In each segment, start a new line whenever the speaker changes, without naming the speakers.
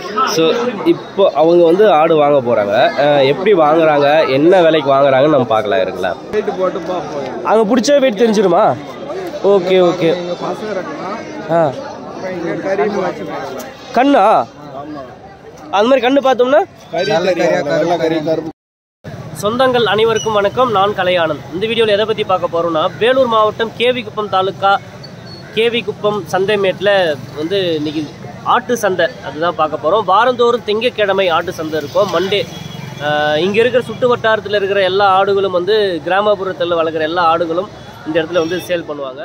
So இப்போ அவங்க வந்து ஆடு வாங்க போகிறாங்க. எப்படி வாங்குறாங்க, என்ன விலைக்கு வாங்குறாங்கன்னு நம்ம பார்க்கலாம். இருக்குங்களா
வெயிட் போட்டு பார்ப்போம்.
அங்கே பிடிச்ச வெயிட் தெரிஞ்சிருமா? Okay okay. ஆ கண்ணா அது மாதிரி கண்ணு பார்த்தோம்னா சொந்தங்கள் அனைவருக்கும் வணக்கம். நான் கலையானந்த். இந்த வீடியோவில் எதை பற்றி பார்க்க போகிறோம்னா, வேலூர் மாவட்டம் கேவிக்குப்பம் தாலுக்கா கேவிக்குப்பம் சந்தைமேட்டில் வந்து இன்னைக்கு ஆட்டு சந்தை அதுதான் பார்க்க போகிறோம். வாரந்தோறும் திங்கட்கிழமை ஆட்டு சந்தை இருக்கும், மண்டே. இங்கே இருக்கிற சுற்று வட்டாரத்தில் இருக்கிற எல்லா ஆடுகளும் வந்து கிராமப்புறத்தில் வளர்க்குற எல்லா ஆடுகளும் இந்த இடத்துல வந்து சேல் பண்ணுவாங்க.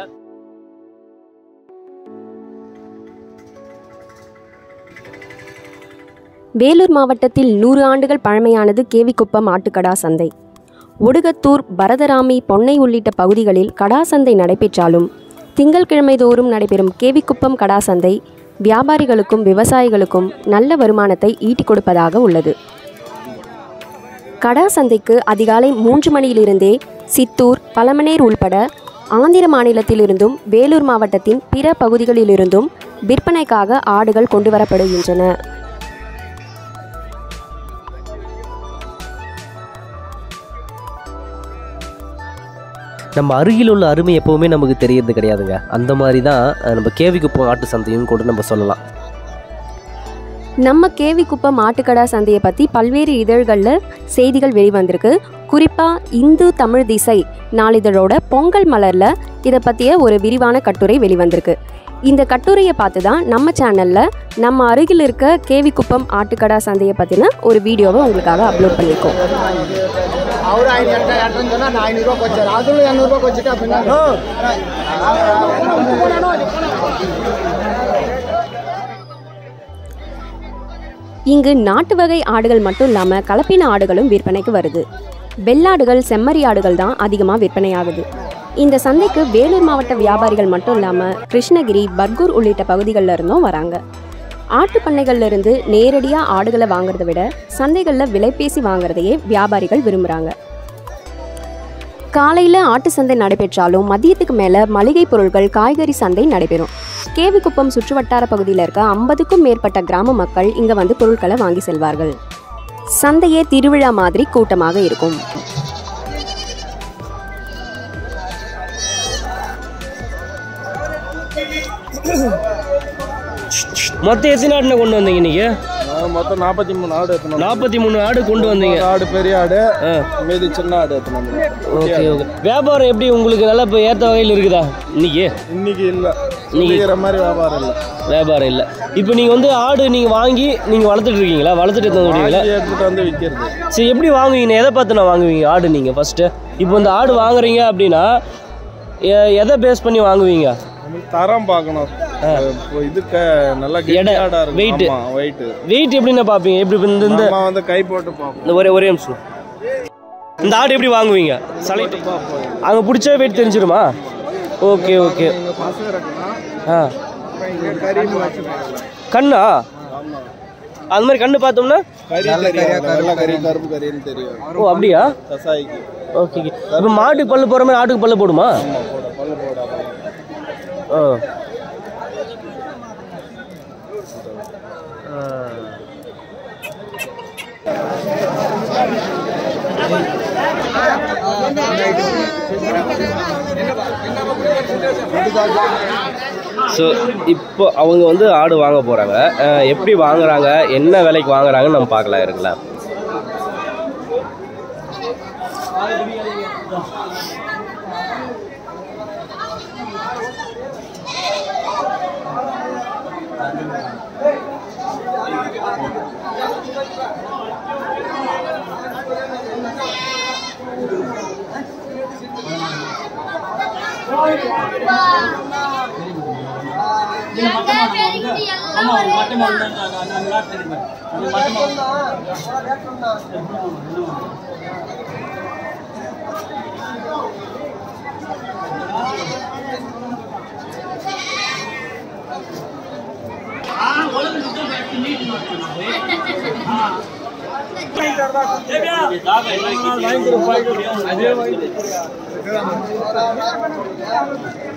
வேலூர் மாவட்டத்தில் 100 ஆண்டுகள் பழமையானது கேவிக்குப்பம் ஆட்டுக்கடா சந்தை. ஒடுகத்தூர், பரதராமி, பொன்னை உள்ளிட்ட பகுதிகளில் கடா சந்தை நடைபெற்றாலும் திங்கட்கிழமை தோறும் நடைபெறும் கேவிக்குப்பம் கடா சந்தை வியாபாரிகளுக்கும் விவசாயிகளுக்கும் நல்ல வருமானத்தை ஈட்டிக் கொடுப்பதாக உள்ளது. கடா சந்தைக்கு அதிகாலை 3 மணியிலிருந்தே சித்தூர், பழமனேர் உள்பட ஆந்திர மாநிலத்திலிருந்தும் வேலூர் மாவட்டத்தின் பிற பகுதிகளிலிருந்தும் விற்பனைக்காக ஆடுகள் கொண்டு வரப்படுகின்றன.
நம்ம அருகில் உள்ள அருமை எப்போவுமே நமக்கு தெரியறது கிடையாதுங்க. அந்த மாதிரி தான் நம்ம கேவிக்குப்பம் ஆட்டு சந்தையும் கூட நம்ம சொல்லலாம்.
நம்ம கேவிக்குப்பம் ஆட்டுக்கடா சந்தையை பற்றி பல்வேறு இதழ்களில் செய்திகள் வெளிவந்திருக்கு. குறிப்பாக இந்து தமிழ் திசை நாளிதழோட பொங்கல் மலரில் இதை பற்றிய ஒரு விரிவான கட்டுரை வெளிவந்திருக்கு. இந்த கட்டுரையை பார்த்து தான் நம்ம சேனலில் நம்ம அருகில் இருக்க கேவிக்குப்பம் ஆட்டுக்கடா சந்தையை பற்றின ஒரு வீடியோவை உங்களுக்காக அப்லோட் பண்ணியிருக்கோம். இங்கு நாட்டு வகை ஆடுகள் மட்டும் இல்லாமல் கலப்பின ஆடுகளும் விற்பனைக்கு வருது. வெள்ளாடுகள், செம்மறி ஆடுகள் தான் அதிகமாக விற்பனையாகுது. இந்த சந்தைக்கு வேலூர் மாவட்ட வியாபாரிகள் மட்டும் இல்லாமல் கிருஷ்ணகிரி, பர்கூர் உள்ளிட்ட பகுதிகளில் இருந்தும் வராங்க. ஆட்டு பண்ணைகள்ல இருந்து நேரடியாக ஆடுகளை வாங்குறதை விட சந்தைகளில் விலை பேசி வாங்குறதையே வியாபாரிகள் விரும்புகிறாங்க. காலையில் ஆட்டு சந்தை நடைபெற்றாலும் மதியத்துக்கு மேலே மளிகை பொருட்கள், காய்கறி சந்தை நடைபெறும். கேவிக்குப்பம் சுற்றுவட்டார பகுதியில் இருக்க 50க்கும் மேற்பட்ட கிராம மக்கள் இங்கே வந்து பொருட்களை வாங்கி செல்வார்கள். சந்தையே திருவிழா மாதிரி கூட்டமாக இருக்கும்.
மொத்தம் எத்தனை ஆடுன கொண்டு வந்தீங்க இன்னைக்கு?
மொத்தம் 43 ஆடு எடுத்துனோம்.
43 ஆடு கொண்டு வந்தீங்க.
ஆடு பெரிய ஆடு, மீதி சின்ன ஆடு எடுத்துனோம்.
Okay okay. வியாபாரம் எப்படி உங்களுக்கு நல்லா இப்போ ஏற்ற வகையில் இருக்குதா இன்னைக்கு?
இன்னைக்கு இல்லை, இன்னைக்கு மாதிரி வியாபாரம் இல்லை. இப்போ நீங்கள் வந்து ஆடு நீங்கள் வாங்கி நீங்கள் வளர்த்துட்டு இருக்கீங்களா? வளர்த்துட்டு எடுத்துட்டு வந்து விற்கிறது.
சரி, எப்படி வாங்குவீங்க? எதை பார்த்து நான் வாங்குவீங்க ஆடு நீங்கள் ஃபஸ்ட்டு? இப்போ இந்த ஆடு வாங்குறீங்க அப்படின்னா எதை பேஸ் பண்ணி வாங்குவீங்க?
தரம் பார்க்கணும். இதுக்கு நல்லா
வெயிட் எப்படின்னா பார்ப்பீங்க? எப்படி
வந்து கை போட்டு பார்ப்போம்.
இந்த ஒரே நிமிஷம். இந்த ஆடு எப்படி வாங்குவீங்க? சலைட்டு அங்கே பிடிச்ச வெயிட் தெரிஞ்சிருமா? Okay okay. ஆ கண்ணா அது மாதிரி கண்ணு பார்த்தோம்னா
கருப்பு கறின்னு தெரியும்.
ஓ அப்படியா? ஓகே. இப்போ மாட்டுக்கு பல்லு போகிற மாதிரி ஆட்டுக்கு பல்லு போடுமா? ஆ ஸோ இப்போ அவங்க வந்து ஆடு வாங்க போகிறாங்க. எப்படி வாங்குறாங்க, என்ன விலைக்கு வாங்குறாங்கன்னு நம்ம பார்க்கலாம். இருக்குங்களா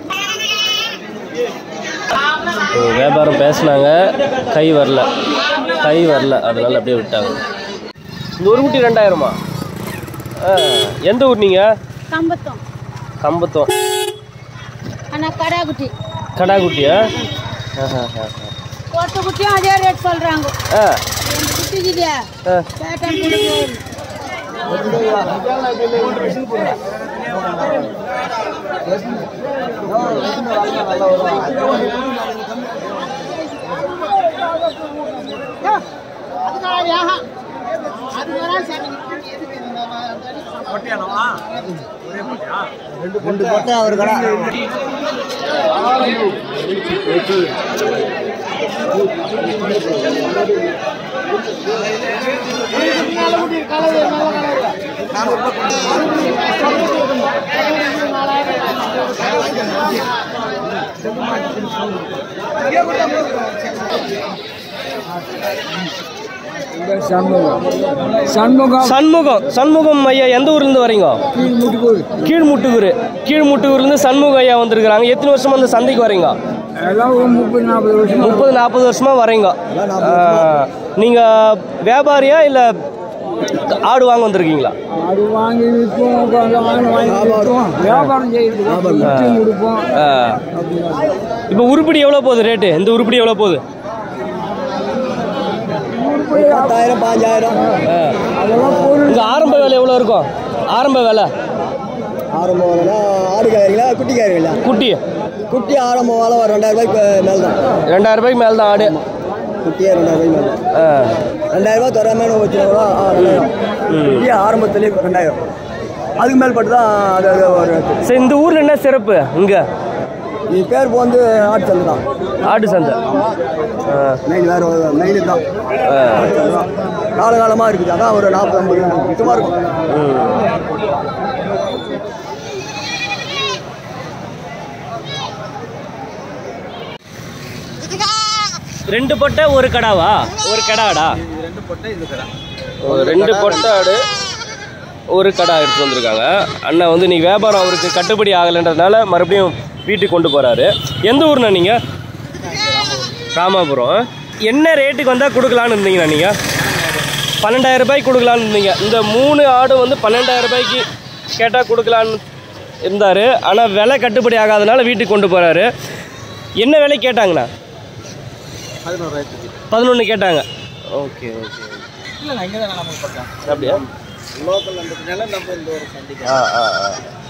வியாபாரம் பேசினாங்க, கை வரல. கை வரல, அதனால அப்படியே விட்டாங்க. இந்த ஒரு குட்டி 2000மா? எந்த ஊர் நீங்கள்?
கம்பத்தம்.
கம்பத்தம்.
ஆனால் கடாக்குட்டி.
கடாக்குட்டியா?
ஒத்த குட்டியும் அதே ரேட் சொல்கிறாங்க. குட்டிக்குதே கேட்டான் கொடுங்க.
சண்முகம் ஐயா எந்த ஊர்லேருந்து வரீங்க? கீழ்முட்டுக்கூர்லேருந்து சண்முகம் ஐயா வந்திருக்கிறாங்க. எத்தனை வருஷமா அந்த சந்தைக்கு வரீங்க? 30-40 வருஷமா வரீங்க. நீங்கள் வியாபாரியா இல்லை ஆடு வாங்க வந்திருக்கீங்களா? இப்போ உருப்படி எவ்வளோ போகுது ரேட்டு? இந்த உருப்படி எவ்வளோ போகுது?
10,000-5,000.
இங்கே ஆரம்ப விலை எவ்வளோ இருக்கும்? ஆரம்ப விலை
ஆடு காய்கறிங்களா குட்டி காய்கறிங்களா?
குட்டி
ஆரம்ப விலை ஒரு 2,000 மேல் தான்.
2000 ரூபாய்க்கு மேலே தான் ஆடு.
குட்டியே 2,000 மேல் தான். 2,000 தராமல் வச்சுருக்கா. 2000 ஆரம்பத்துலேயே 2,000 அதுக்கு மேல் பட்டு தான் அது ஒரு.
சரி, இந்த ஊரில் என்ன சிறப்பு? இங்கே
இது பேர் வந்து ஆட்டு சந்தை தான்.
ஆட்டு சந்தை
நெல் வேறு நெல் தான். காலகாலமாக இருக்குது. அதான் ஒரு 40-50 சுத்தமாக இருக்கும்.
ரெண்டு பொட்டை ஒரு கடாவா? ஒரு கடாடா? 2 பொட்டை ஆடு ஒரு கடா எடுத்து வந்திருக்காங்க. அண்ணன் வந்து இன்னைக்கு வியாபாரம் அவருக்கு கட்டுப்படி ஆகலைன்றதுனால மறுபடியும் வீட்டுக்கு கொண்டு போகிறாரு. எந்த ஊர்ண்ணா நீங்கள்? ராமாபுரம். என்ன ரேட்டுக்கு வந்தால் கொடுக்கலான்னு இருந்தீங்கண்ணா நீங்கள்? 12,000 ரூபாய்க்கு கொடுக்கலான்னு இருந்தீங்க. இந்த 3 ஆடு வந்து 12,000 ரூபாய்க்கு கேட்டால் கொடுக்கலான்னு இருந்தார். ஆனால் விலை கட்டுப்படி ஆகாதனால வீட்டுக்கு கொண்டு போகிறாரு. என்ன விலை கேட்டாங்கண்ணா? 11 கேட்டாங்க. ஓகே. அப்படியா?